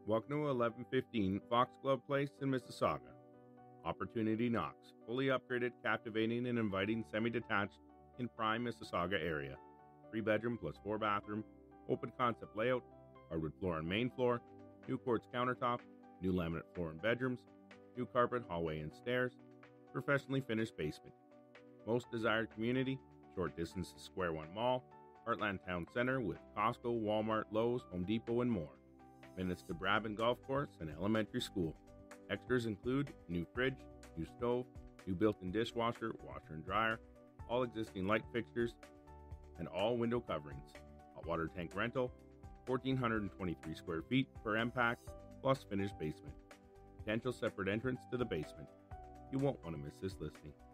Welcome to 1115 Foxglove Place in Mississauga. Opportunity knocks. Fully upgraded, captivating, and inviting semi-detached in prime Mississauga area. 3-bedroom plus 4-bathroom. Open concept layout. Hardwood floor on main floor. New quartz countertop. New laminate floor in bedrooms. New carpet, hallway, and stairs. Professionally finished basement. Most desired community. Short distance to Square One Mall. Heartland Town Center with Costco, Walmart, Lowe's, Home Depot, and more. Minutes to Brabant Golf Course and elementary school. Extras include new fridge, new stove, new built-in dishwasher, washer and dryer, all existing light fixtures, and all window coverings. Hot water tank rental, 1,423 square feet per MPAC, plus finished basement. Potential separate entrance to the basement. You won't want to miss this listing.